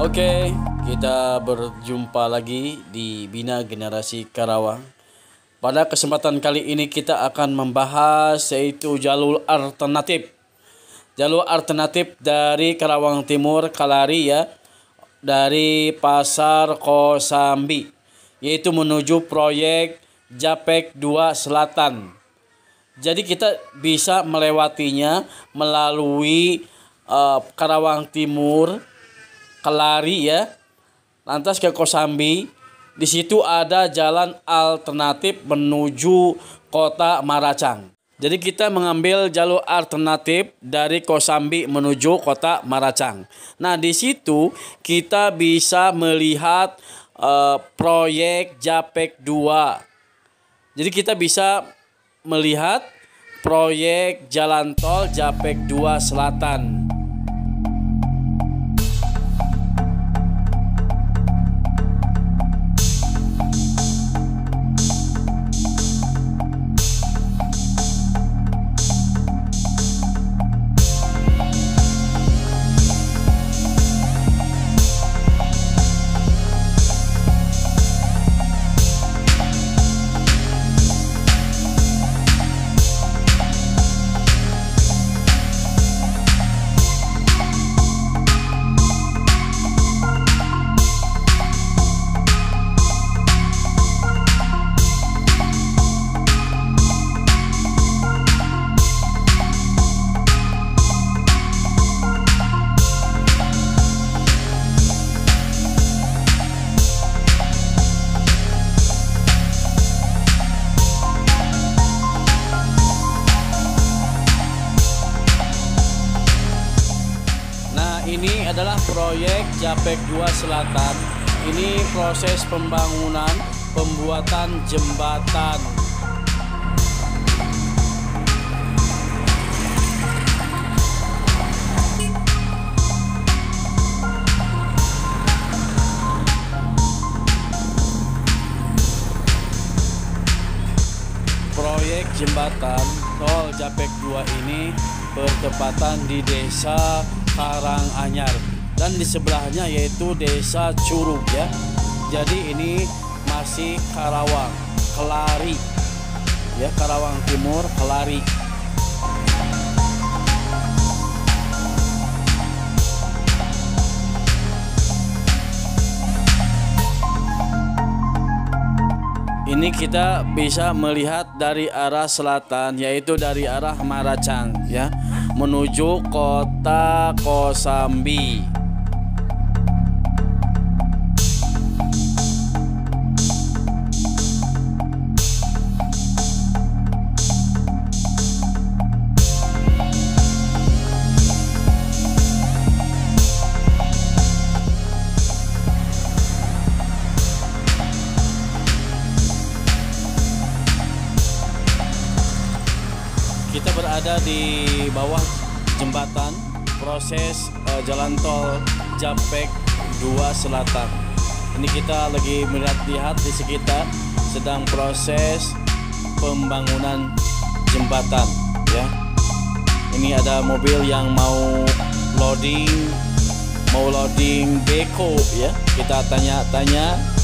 Oke, kita berjumpa lagi di Bina Generasi Karawang. Pada kesempatan kali ini kita akan membahas yaitu jalur alternatif. Jalur alternatif dari Karawang Timur Kalari ya, dari Pasar Kosambi, yaitu menuju proyek Japek 2 Selatan. Jadi kita bisa melewatinya melalui Karawang Timur Kalari ya, lantas ke Kosambi. Di situ ada jalan alternatif menuju Kota Maracang. Jadi kita mengambil jalur alternatif dari Kosambi menuju Kota Maracang. Nah, di situ kita bisa melihat proyek Japek 2. Jadi kita bisa melihat proyek jalan tol Japek 2 Selatan. Ini adalah proyek Japek 2 Selatan. Ini proses pembangunan, pembuatan jembatan. Proyek jembatan tol Japek 2 ini bertepatan di Desa Karanganyar dan di sebelahnya yaitu Desa Curug ya. Jadi ini masih Karawang, Kelari ya, Karawang Timur Kelari. Ini kita bisa melihat dari arah selatan, yaitu dari arah Maracang ya, menuju Kota Kosambi. Kita berada di bawah jembatan proses jalan tol Japek 2 Selatan. Ini kita lagi melihat di sekitar sedang proses pembangunan jembatan ya. Ini ada mobil yang mau loading beko ya. Kita tanya-tanya.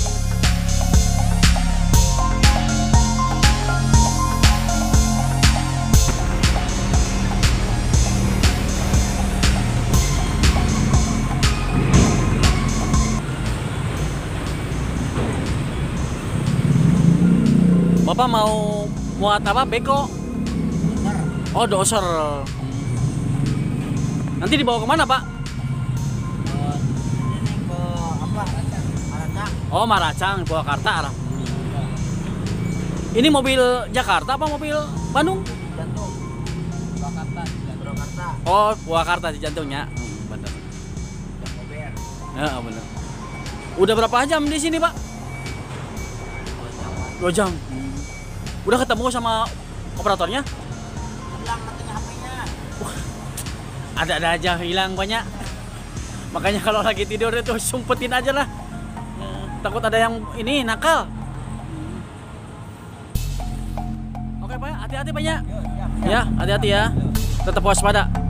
Bapak mau muat apa? Beko? Oh, doser. Nanti dibawa kemana, Pak? Ini ke apa? Maracang. Oh, Maracang, Purwakarta arah. Ini mobil Jakarta apa mobil Bandung? Jantung. Purwakarta. Oh, Purwakarta di jantungnya. Bener. Mobil. Ya, bener. Udah berapa jam di sini, Pak? 2 jam. Udah ketemu sama operatornya? Hilang katanya HP-nya. Ada aja hilang banyak. Makanya kalau lagi tidur itu sumpetin aja lah. Takut ada yang ini nakal. Oke Pak, hati-hati Pak ya. Ya, hati-hati ya. Tetap waspada.